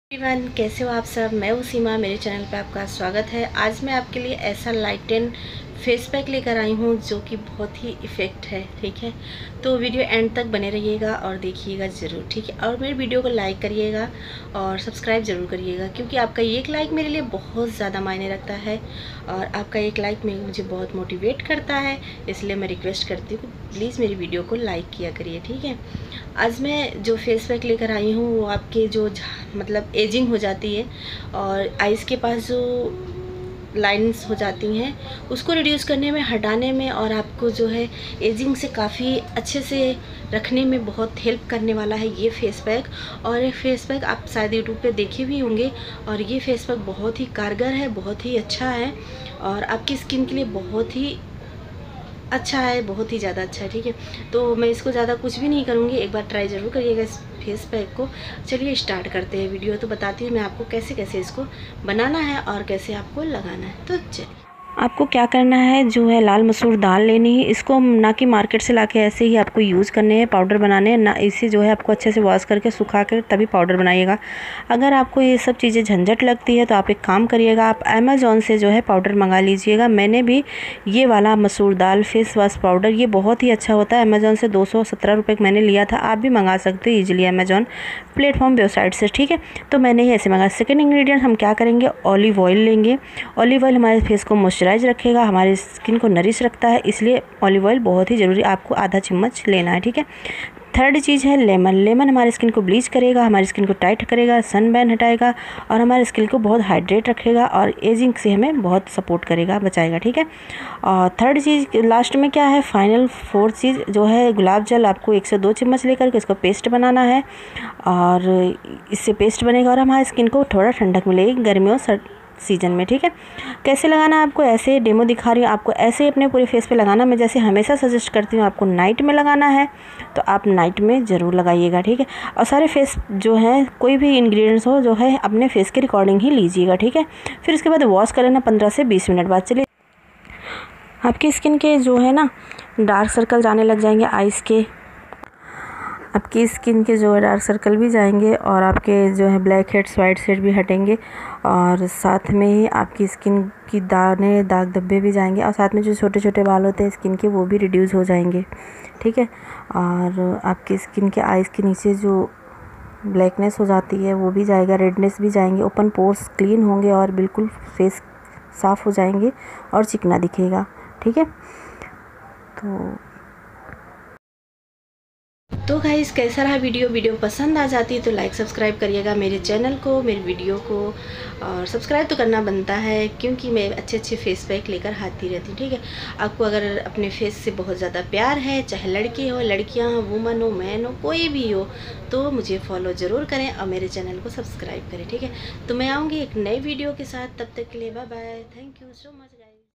Everyone, कैसे हो आप सब। मैं हूँ सीमा, मेरे चैनल पे आपका स्वागत है। आज मैं आपके लिए ऐसा लाइट फेस पैक लेकर आई हूँ जो कि बहुत ही इफ़ेक्ट है। ठीक है, तो वीडियो एंड तक बने रहिएगा और देखिएगा ज़रूर। ठीक है, और मेरे वीडियो को लाइक करिएगा और सब्सक्राइब ज़रूर करिएगा, क्योंकि आपका एक लाइक मेरे लिए बहुत ज़्यादा मायने रखता है और आपका एक लाइक मुझे बहुत मोटिवेट करता है। इसलिए मैं रिक्वेस्ट करती हूँ कि प्लीज़ मेरी वीडियो को लाइक किया करिए। ठीक है, आज मैं जो फेस पैक लेकर आई हूँ वो आपके जो मतलब एजिंग हो जाती है और आइज़ के पास जो लाइंस हो जाती हैं उसको रिड्यूस करने में, हटाने में और आपको जो है एजिंग से काफ़ी अच्छे से रखने में बहुत हेल्प करने वाला है ये फेस पैक। और ये फेस पैक आप शायद यूट्यूब पे देखे भी होंगे और ये फेस पैक बहुत ही कारगर है, बहुत ही अच्छा है और आपकी स्किन के लिए बहुत ही अच्छा है, बहुत ही ज़्यादा अच्छा है। ठीक है, तो मैं इसको ज़्यादा कुछ भी नहीं करूँगी, एक बार ट्राई ज़रूर करिएगा इस फेस पैक को। चलिए स्टार्ट करते हैं वीडियो। तो बताती हूँ मैं आपको कैसे कैसे इसको बनाना है और कैसे आपको लगाना है। तो चलिए, आपको क्या करना है, जो है लाल मसूर दाल लेनी है। इसको ना कि मार्केट से लाके ऐसे ही आपको यूज़ करने हैं, पाउडर बनाने हैं ना। इसे जो है आपको अच्छे से वॉश करके सुखा कर तभी पाउडर बनाइएगा। अगर आपको ये सब चीज़ें झंझट लगती है तो आप एक काम करिएगा, आप अमेज़ॉन से जो है पाउडर मंगा लीजिएगा। मैंने भी ये वाला मसूर दाल फेस वॉश पाउडर, ये बहुत ही अच्छा होता है। अमेज़ॉन से 217 रुपये का मैंने लिया था। आप भी मंगा सकते हो ईजिली अमेज़ॉन प्लेटफॉर्म वेबसाइट से। ठीक है, तो मैंने ही ऐसे मंगाया। सेकेंड इंग्रेडिएंट हम क्या करेंगे, ऑलिव ऑयल लेंगे। ऑलिव ऑयल हमारे फेस को मॉइस्चराइज रखेगा, हमारे स्किन को नरिश रखता है, इसलिए ऑलिव ऑयल बहुत ही ज़रूरी, आपको आधा चम्मच लेना है। ठीक है, थर्ड चीज़ है लेमन। लेमन हमारी स्किन को ब्लीच करेगा, हमारी स्किन को टाइट करेगा, सनबर्न हटाएगा और हमारी स्किन को बहुत हाइड्रेट रखेगा और एजिंग से हमें बहुत सपोर्ट करेगा, बचाएगा। ठीक है, और थर्ड चीज़ लास्ट में क्या है, फाइनल फोर्थ चीज़ जो है गुलाब जल। आपको 1 से 2 चम्मच लेकर के इसको पेस्ट बनाना है और इससे पेस्ट बनेगा और हमारी स्किन को थोड़ा ठंडक मिलेगी गर्मियों सीजन में। ठीक है, कैसे लगाना है आपको, ऐसे डेमो दिखा रही हूँ आपको, ऐसे ही अपने पूरे फेस पे लगाना। मैं जैसे हमेशा सजेस्ट करती हूँ आपको नाइट में लगाना है, तो आप नाइट में ज़रूर लगाइएगा। ठीक है, और सारे फेस जो है कोई भी इंग्रेडिएंट्स हो जो है अपने फेस के रिकॉर्डिंग ही लीजिएगा। ठीक है, फिर उसके बाद वॉश कर लेना 15 से 20 मिनट बाद। चलिए, आपकी स्किन के जो है ना डार्क सर्कल जाने लग जाएंगे, आइज़ के, आपकी स्किन के जो है डार्क सर्कल भी जाएंगे और आपके जो है ब्लैक हेड्स वाइट हेड भी हटेंगे और साथ में ही आपकी स्किन की दाने दाग धब्बे भी जाएंगे और साथ में जो छोटे छोटे बाल होते हैं स्किन के वो भी रिड्यूस हो जाएंगे। ठीक है, और आपकी स्किन के आइज़ के नीचे जो ब्लैकनेस हो जाती है वो भी जाएगा, रेडनेस भी जाएंगे, ओपन पोर्स क्लीन होंगे और बिल्कुल फेस साफ़ हो जाएंगे और चिकना दिखेगा। ठीक है, तो गाइस कैसा रहा वीडियो पसंद आ जाती है तो लाइक सब्सक्राइब करिएगा मेरे चैनल को, मेरे वीडियो को। और सब्सक्राइब तो करना बनता है क्योंकि मैं अच्छे अच्छे फेस पैक लेकर आती रहती हूँ। ठीक है, आपको अगर अपने फेस से बहुत ज़्यादा प्यार है, चाहे लड़के हो, लड़कियाँ हो, वुमन हो, मैन हो, कोई भी हो, तो मुझे फॉलो ज़रूर करें और मेरे चैनल को सब्सक्राइब करें। ठीक है, तो मैं आऊँगी एक नई वीडियो के साथ, तब तक के लिए bye bye, thank you so much guys.